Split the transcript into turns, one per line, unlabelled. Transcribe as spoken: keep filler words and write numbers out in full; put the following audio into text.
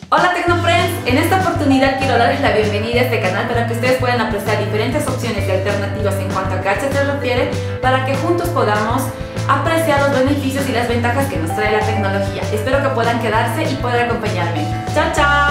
Hola Tecnofriends, en esta oportunidad quiero darles la bienvenida a este canal para que ustedes puedan apreciar diferentes opciones y alternativas en cuanto a gadgets se refiere, para que juntos podamos apreciar los beneficios y las ventajas que nos trae la tecnología. Espero que puedan quedarse y poder acompañarme. ¡Chao, chao!